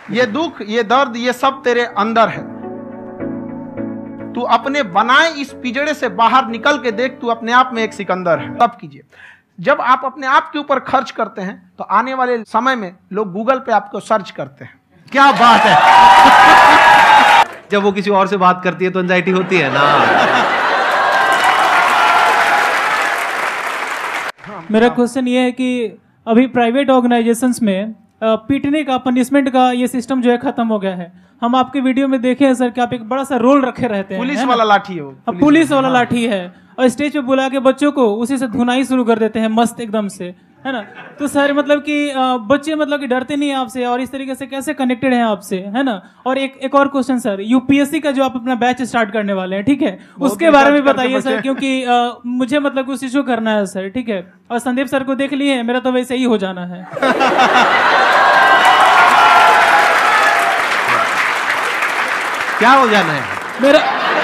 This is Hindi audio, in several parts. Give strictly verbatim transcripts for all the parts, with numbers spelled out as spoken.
ये दुख, ये दर्द, ये सब तेरे अंदर है। तू अपने बनाए इस पिजड़े से बाहर निकल के देख, तू अपने आप में एक सिकंदर है। तब कीजिए। जब आप अपने आप के ऊपर खर्च करते हैं तो आने वाले समय में लोग गूगल पे आपको सर्च करते हैं। क्या बात है। जब वो किसी और से बात करती है तो एंजाइटी होती है ना। मेरा क्वेश्चन ये है कि अभी प्राइवेट ऑर्गेनाइजेशंस में पीटने का, पनिशमेंट का ये सिस्टम जो है खत्म हो गया है। हम आपके वीडियो में देखे हैं सर कि आप एक बड़ा सा रोल रखे रहते हैं। पुलिस वाला लाठी है वो। पुलिस, पुलिस वाला लाठी है और स्टेज पे बुला के बच्चों को उसी से धुनाई शुरू कर देते हैं मस्त एकदम से, है ना। तो सर मतलब कि बच्चे मतलब कि डरते नहीं हैं आपसे और इस तरीके से कैसे कनेक्टेड हैं आपसे, है ना। और एक एक और क्वेश्चन सर, यूपीएससी का जो आप अपना बैच स्टार्ट करने वाले हैं, ठीक है, उसके बारे में बताइए सर, क्योंकि आ, मुझे मतलब कुछ इशू करना है सर, ठीक है। और संदीप सर को देख लिए, मेरा तो वैसे ही हो जाना है। क्या हो जाना है? मेरा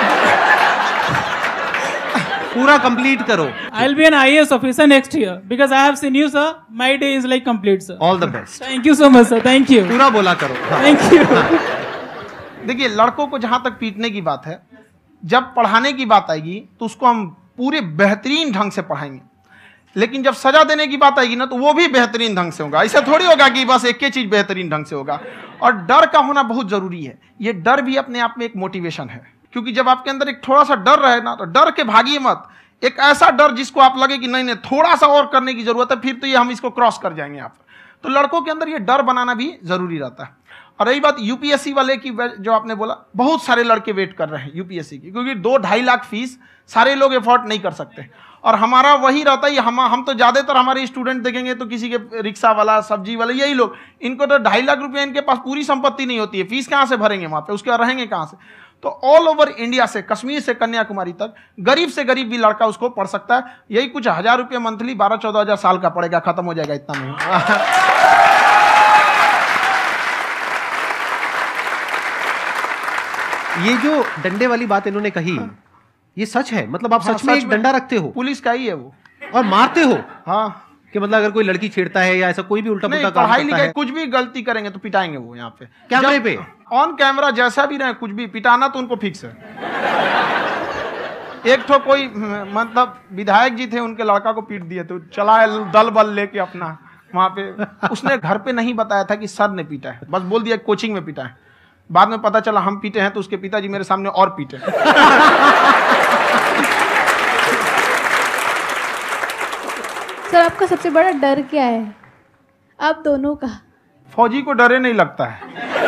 पूरा कंप्लीट करो। I'll be an I A S officer next year because I have seen you sir. My day is like complete sir. All the best. Thank you so much sir. Thank you. पूरा बोला करो। Thank you. देखिए, लड़कों को जहां तक पीटने की बात है, जब पढ़ाने की बात आएगी तो उसको हम पूरे बेहतरीन ढंग से पढ़ाएंगे, लेकिन जब सजा देने की बात आएगी ना तो वो भी बेहतरीन ढंग से होगा। ऐसा थोड़ी होगा कि बस एक ही चीज बेहतरीन ढंग से होगा। और डर का होना बहुत जरूरी है। ये डर भी अपने आप में एक मोटिवेशन है, क्योंकि जब आपके अंदर एक थोड़ा सा डर रहे ना तो डर के भागिए मत। एक ऐसा डर जिसको आप लगे कि नहीं नहीं थोड़ा सा और करने की जरूरत है, फिर तो ये हम इसको क्रॉस कर जाएंगे यहाँ पर। तो लड़कों के अंदर ये डर बनाना भी जरूरी रहता है। और रही बात यूपीएससी वाले की, जो आपने बोला, बहुत सारे लड़के वेट कर रहे हैं यूपीएससी की, क्योंकि दो ढाई लाख फीस सारे लोग एफोर्ड नहीं कर सकते। और हमारा वही रहता है, हम हम तो ज्यादातर हमारे स्टूडेंट देखेंगे तो किसी के रिक्शा वाला, सब्जी वाला, यही लोग, इनको तो ढाई लाख रुपया इनके पास पूरी संपत्ति नहीं होती है, फीस कहाँ से भरेंगे वहां पे, उसके बाद रहेंगे कहाँ से। तो ऑल ओवर इंडिया से, कश्मीर से कन्याकुमारी तक, गरीब से गरीब भी लड़का उसको पढ़ सकता है। यही कुछ हजार रुपये मंथली, बारह चौदह हजार साल का पड़ेगा, खत्म हो जाएगा, इतना नहीं। ये जो डंडे वाली बात इन्होंने कही, हाँ। ये सच है? मतलब आप हाँ, सच में एक डंडा रखते हो? पुलिस का ही है वो। और मारते हो? हाँ। कि मतलब अगर कोई लड़की छेड़ता है या ऐसा कोई भी उल्टा पुल्टा काम पढ़ाई करता लिखाई है, कुछ भी गलती करेंगे तो पिटाएंगे वो। यहाँ पे कैमरे पे, ऑन कैमरा, जैसा भी रहे, कुछ भी पिटाना तो उनको फिक्स है। एक तो कोई मतलब विधायक जी थे, उनके लड़का को पीट दिए, तो चला दल बल लेके अपना वहां पे। उसने घर पे नहीं बताया था कि सर ने पीटा है, बस बोल दिया कोचिंग में पीटा है। बाद में पता चला हम पीटे हैं, तो उसके पिताजी मेरे सामने और पीटे। सर आपका सबसे बड़ा डर क्या है, आप दोनों का? फौजी को डरे नहीं लगता है।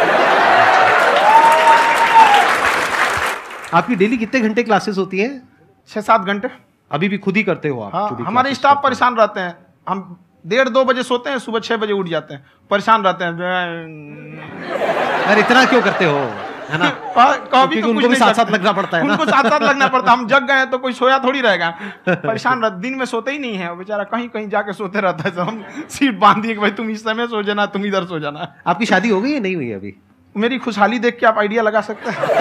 आपकी डेली कितने घंटे क्लासेस होती है? छह सात घंटे। अभी भी खुद ही करते हो आप? हाँ, हमारे स्टाफ परेशान रहते हैं। हम डेढ़ दो बजे सोते हैं, सुबह छह बजे उठ जाते हैं, परेशान रहते हैं। अरे इतना क्यों करते हो, है ना? कभी तो उनको भी साथ साथ लगना पड़ता है ना? उनको साथ साथ लगना पड़ता है। हम जग गए तो कोई सोया थोड़ी रहेगा, परेशान रहते, दिन में सोते ही नहीं है बेचारा, कहीं कहीं जाके सोते रहता है। हम सीट बांध दिए कि भाई तुम इस समय सो जाना, तुम इधर सो जाना। आपकी शादी हो गई है? नहीं हुई है अभी? मेरी खुशहाली देख के आप आइडिया लगा सकते हैं।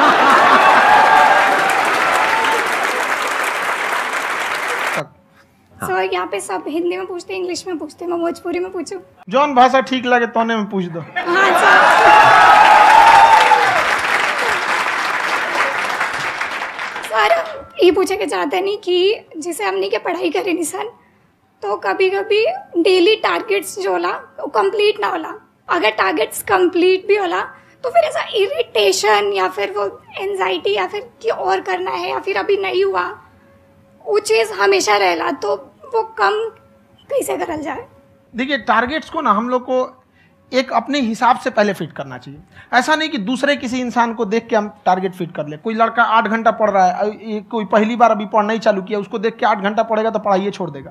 सर so, यहाँ पे सब हिंदी में पूछते हैं, इंग्लिश में पूछते हैं, मैं भोजपुरी में पूछूं? जौन भाषा ठीक लगे तोने में पूछ दो। हाँ सर। सर ये पूछे के चाहते नहीं कि जैसे हमने के पढ़ाई करी नहीं सर, तो कभी कभी डेली टारगेट्स जो होला वो कंप्लीट ना होला। अगर टारगेट्स कंप्लीट भी होला तो फिर ऐसा इरिटेशन या फिर वो एंजाइटी या फिर कि और करना है या फिर अभी नहीं हुआ, वो चीज़ हमेशा रहेला, तो वो कम कैसे करल जाए? देखिए, टारगेट्स को ना हम लोग को एक अपने हिसाब से पहले फिट करना चाहिए। ऐसा नहीं कि दूसरे किसी इंसान को देख के हम टारगेट फिट कर ले। कोई लड़का आठ घंटा पढ़ रहा है, कोई पहली बार अभी पढ़ना ही चालू किया, उसको देख के आठ घंटा पढ़ेगा तो पढ़ाई छोड़ देगा।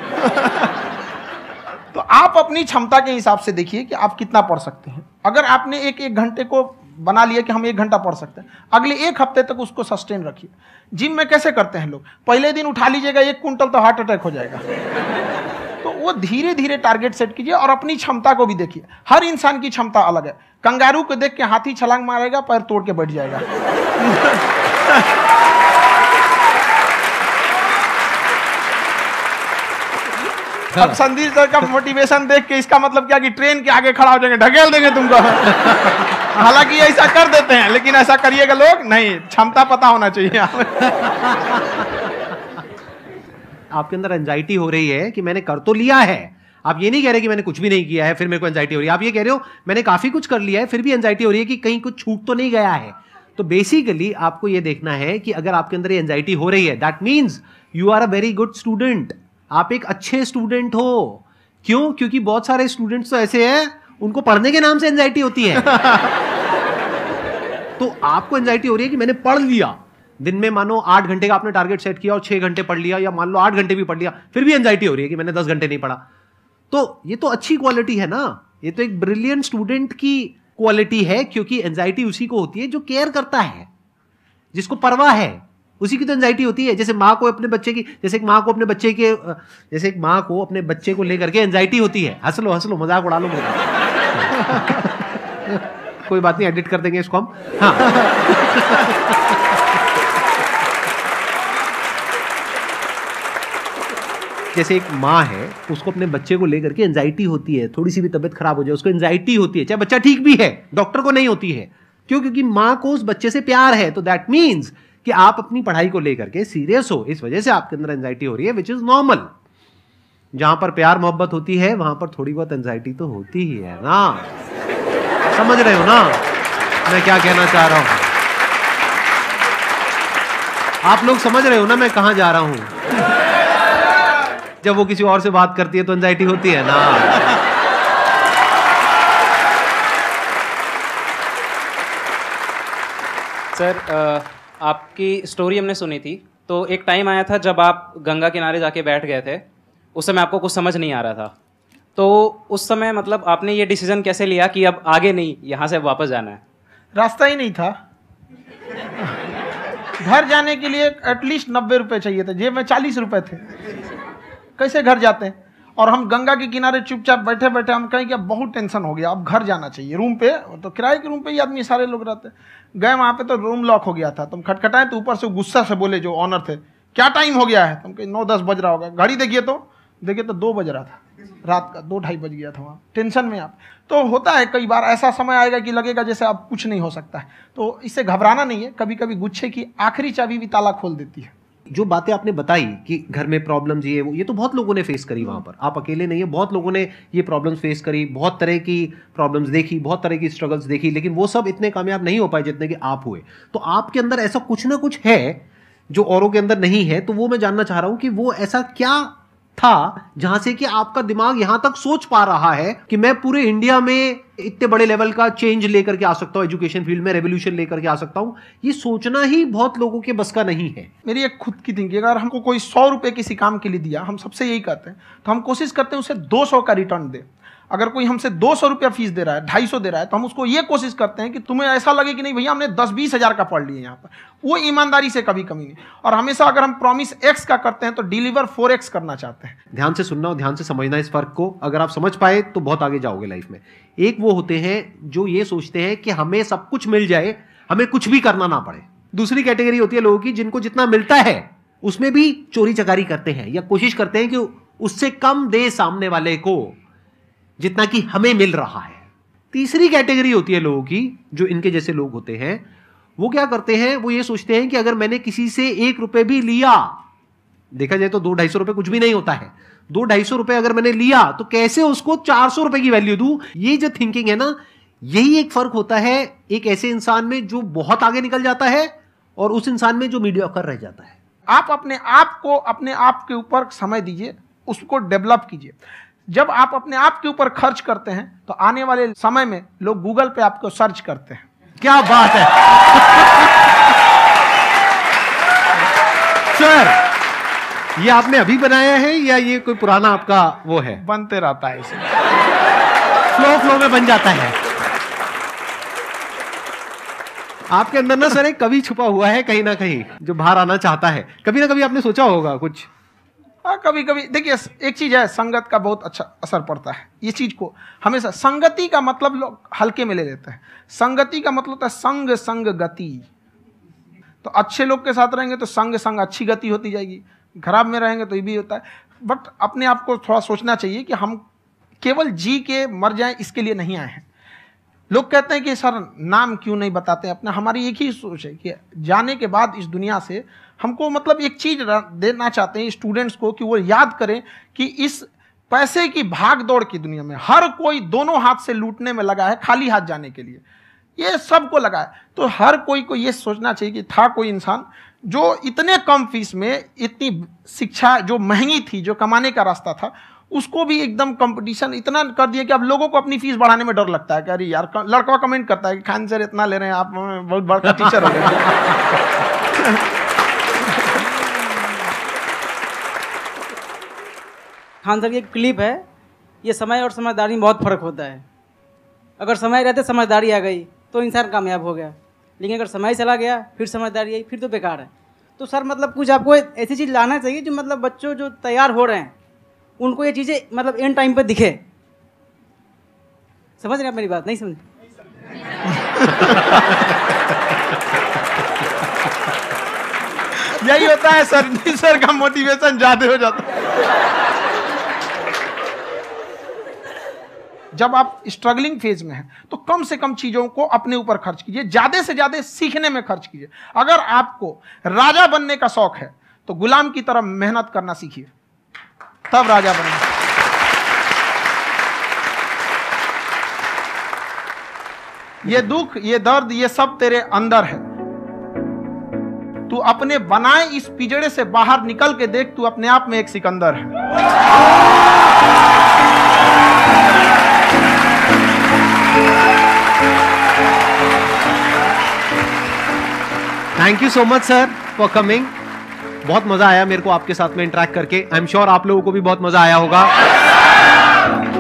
तो आप अपनी क्षमता के हिसाब से देखिए कि आप कितना पढ़ सकते हैं। अगर आपने एक एक घंटे को बना लिया कि हम एक घंटा पढ़ सकते हैं, अगले एक हफ्ते तक उसको सस्टेन रखिए। जिम में कैसे करते हैं लोग, पहले दिन उठा लीजिएगा एक कुंटल तो हार्ट अटैक हो जाएगा। तो वो धीरे धीरे टारगेट सेट कीजिए और अपनी क्षमता को भी देखिए। हर इंसान की क्षमता अलग है। कंगारू को देख के हाथी छलांग मारेगा, पैर तोड़ के बैठ जाएगा। अब संदीप सर का मोटिवेशन देख के इसका मतलब क्या कि ट्रेन के आगे खड़ा हो जाएंगे, ढकेल देंगे तुमको। हालांकि ऐसा कर देते हैं, लेकिन ऐसा करिएगा लोग नहीं, क्षमता पता होना चाहिए। आपके अंदर एंजाइटी हो रही है कि मैंने कर तो लिया है, आप ये नहीं कह रहे कि मैंने कुछ भी नहीं किया है फिर मेरे को एंजाइटी हो रही है, आप ये कह रहे हो मैंने काफी कुछ कर लिया है फिर भी एंजाइटी हो रही है कि कहीं कुछ छूट तो नहीं गया है। तो बेसिकली आपको ये देखना है कि अगर आपके अंदर ये एंजाइटी हो रही है, that means you are a very good student, आप एक अच्छे स्टूडेंट हो। क्यों? क्योंकि बहुत सारे स्टूडेंट्स तो ऐसे हैं उनको पढ़ने के नाम से एंजाइटी होती है। तो आपको एंजाइटी हो रही है कि मैंने पढ़ लिया, दिन में मानो आठ घंटे का आपने टारगेट सेट किया और छह घंटे पढ़ लिया, या मान लो आठ घंटे भी पढ़ लिया, फिर भी एंजाइटी हो रही है कि मैंने दस घंटे नहीं पढ़ा। तो ये तो अच्छी क्वालिटी है ना, ये तो एक ब्रिलियंट स्टूडेंट की क्वालिटी है, क्योंकि एंजाइटी उसी को होती है जो केयर करता है, जिसको परवाह है, उसी की तो एंजाइटी होती है। जैसे माँ को अपने बच्चे की, जैसे एक माँ को अपने बच्चे के जैसे एक माँ को अपने बच्चे को लेकर के एंजाइटी होती है। हंस लो हंस लो, मजाक उड़ा लो मेरा। कोई बात नहीं, एडिट कर देंगे इसको हम। हाँ। जैसे एक माँ है, उसको अपने बच्चे को लेकर के एंजाइटी होती है, थोड़ी सी भी तबीयत खराब हो जाए उसको एंजाइटी होती है, चाहे बच्चा ठीक भी है, डॉक्टर को नहीं होती है। क्यों? क्योंकि माँ को उस बच्चे से प्यार है। तो दैट मीन्स कि आप अपनी पढ़ाई को लेकर के सीरियस हो, इस वजह से आपके अंदर एंजाइटी हो रही है, विच इज नॉर्मल। जहां पर प्यार मोहब्बत होती है वहां पर थोड़ी बहुत एंजाइटी तो होती ही है ना। समझ रहे हो ना मैं क्या कहना चाह रहा हूं? आप लोग समझ रहे हो ना मैं कहां जा रहा हूं? जब वो किसी और से बात करती है तो एंजाइटी होती है ना। सर, आपकी स्टोरी हमने सुनी थी, तो एक टाइम आया था जब आप गंगा किनारे जाके बैठ गए थे, उस समय आपको कुछ समझ नहीं आ रहा था। तो उस समय मतलब आपने ये डिसीजन कैसे लिया कि अब आगे नहीं, यहाँ से वापस जाना है? रास्ता ही नहीं था। घर जाने के लिए एटलीस्ट नब्बे रुपए चाहिए थे, जेब में चालीस रुपए थे, कैसे घर जाते हैं? और हम गंगा के किनारे चुपचाप बैठे बैठे हम कहें कि अब बहुत टेंशन हो गया, अब घर जाना चाहिए। रूम पे तो किराए के रूम पे ही आदमी सारे लोग रहते। गए वहाँ पे तो रूम लॉक हो गया था, तुम खटखटाएं तो ऊपर से गुस्सा से बोले जो ऑनर थे, क्या टाइम हो गया है? तुम कहीं नौ दस बज रहा होगा, घड़ी देखिए तो देखिए तो दो बज रहा था रात का, दो ढाई बज गया था वहाँ। टेंशन में आप तो होता है, कई बार ऐसा समय आएगा कि लगेगा जैसे अब कुछ नहीं हो सकता है। तो इससे घबराना नहीं है, कभी कभी गुच्छे की आखिरी चाबी भी ताला खोल देती है। जो बातें आपने बताई कि घर में प्रॉब्लम्स ये वो, ये तो बहुत लोगों ने फेस करी वहां पर, आप अकेले नहीं है, बहुत लोगों ने ये प्रॉब्लम्स फेस करी, बहुत तरह की प्रॉब्लम्स देखी, बहुत तरह की स्ट्रगल्स देखी, लेकिन वो सब इतने कामयाब नहीं हो पाए जितने कि आप हुए। तो आपके अंदर ऐसा कुछ ना कुछ है जो औरों के अंदर नहीं है, तो वो मैं जानना चाह रहा हूं कि वो ऐसा क्या था जहां से कि आपका दिमाग यहां तक सोच पा रहा है कि मैं पूरे इंडिया में इतने बड़े लेवल का चेंज लेकर के आ सकता हूं, एजुकेशन फील्ड में रेवोल्यूशन लेकर के आ सकता हूं। ये सोचना ही बहुत लोगों के बस का नहीं है। मेरी एक खुद की थिंकिंग, अगर हमको कोई सौ रुपए किसी काम के लिए दिया, हम सबसे यही कहते हैं, तो हम कोशिश करते हैं उसे दो सौ का रिटर्न दे। अगर कोई हमसे दो सौ रुपया फीस दे रहा है, ढाई सौ दे रहा है, तो हम उसको ये कोशिश करते हैं कि तुम्हें ऐसा लगे कि नहीं भैया हमने दस बीस हजार का पढ़ लिया यहाँ पर, वो ईमानदारी से कभी कमी नहीं। और हमेशा अगर हम प्रॉमिस एक्स का करते हैं तो डिलीवर फोर एक्स करना चाहते हैं। ध्यान से सुनना और ध्यान से समझना इस फर्क को, अगर आप समझ पाए तो बहुत आगे जाओगे लाइफ में। एक वो होते हैं जो ये सोचते हैं कि हमें सब कुछ मिल जाए, हमें कुछ भी करना ना पड़े। दूसरी कैटेगरी होती है लोगों की जिनको जितना मिलता है उसमें भी चोरी चकारी करते हैं या कोशिश करते हैं कि उससे कम दे सामने वाले को जितना कि हमें मिल रहा है। तीसरी कैटेगरी होती है लोगों की जो इनके जैसे लोग होते हैं, वो क्या करते हैं, वो ये सोचते हैं कि अगर मैंने किसी से एक रुपए भी लिया, देखा जाए तो दो ढाई सौ रुपए कुछ भी नहीं होता है, दो ढाई सौ रुपए अगर मैंने लिया तो कैसे उसको चार सौ रुपए की वैल्यू दूं। ये जो थिंकिंग है ना, यही एक फर्क होता है एक ऐसे इंसान में जो बहुत आगे निकल जाता है और उस इंसान में जो मीडियोकर रह जाता है। आप अपने आप को अपने आप के ऊपर समय दीजिए, उसको डेवलप कीजिए। जब आप अपने आप के ऊपर खर्च करते हैं तो आने वाले समय में लोग गूगल पे आपको सर्च करते हैं। क्या बात है सर, ये आपने अभी बनाया है या ये कोई पुराना आपका वो है? बनते रहता है इसे, फ्लो फ्लो में बन जाता है। आपके अंदर ना सर एक कवि छुपा हुआ है कहीं ना कहीं जो बाहर आना चाहता है। कभी ना कभी आपने सोचा होगा कुछ? हाँ, कभी कभी देखिए, एक चीज है, संगत का बहुत अच्छा असर पड़ता है। ये चीज को हमेशा, संगति का मतलब लोग हल्के में ले लेते हैं। संगति का मतलब होता है संग संग गति। तो अच्छे लोग के साथ रहेंगे तो संग संग अच्छी गति होती जाएगी, खराब में रहेंगे तो ये भी होता है। बट अपने आप को थोड़ा सोचना चाहिए कि हम केवल जी के मर जाएं इसके लिए नहीं आए हैं। लोग कहते हैं कि सर नाम क्यों नहीं बताते अपना, हमारी एक ही सोच है कि जाने के बाद इस दुनिया से हमको मतलब एक चीज देना चाहते हैं स्टूडेंट्स को कि वो याद करें कि इस पैसे की भाग दौड़ की दुनिया में हर कोई दोनों हाथ से लूटने में लगा है, खाली हाथ जाने के लिए ये सबको लगा है। तो हर कोई को ये सोचना चाहिए कि था कोई इंसान जो इतने कम फीस में इतनी शिक्षा जो महंगी थी, जो कमाने का रास्ता था, उसको भी एकदम कंपटीशन इतना कर दिया कि अब लोगों को अपनी फीस बढ़ाने में डर लगता है कि अरे यार, लड़का कमेंट करता है कि खान सर इतना ले रहे हैं, आप बहुत बड़ा टीचर हो गए। खान सर की एक क्लिप है, ये समय और समझदारी में बहुत फर्क होता है। अगर समय रहते समझदारी आ गई तो इंसान कामयाब हो गया, लेकिन अगर समय चला गया फिर समझदारी आई फिर तो बेकार है। तो सर मतलब कुछ आपको ऐसी चीज़ लाना चाहिए जो मतलब बच्चों जो तैयार हो रहे हैं उनको ये चीज़ें मतलब एंड टाइम पे दिखे। समझ रहे आप मेरी बात? नहीं समझ? यही होता है सर, सर का मोटिवेशन ज्यादा हो जाता है। जब आप स्ट्रगलिंग फेज में हैं तो कम से कम चीजों को अपने ऊपर खर्च कीजिए, ज्यादा से ज्यादा सीखने में खर्च कीजिए। अगर आपको राजा बनने का शौक है तो गुलाम की तरह मेहनत करना सीखिए, तब राजा बनेंगे। ये दुख, ये दर्द, ये सब तेरे अंदर है। तू अपने बनाए इस पिजड़े से बाहर निकल के देख, तू अपने आप में एक सिकंदर है। Thank you so much sir for coming. बहुत मजा आया मेरे को आपके साथ में इंटरेक्ट करके। आई एम श्योर आप लोगों को भी बहुत मजा आया होगा।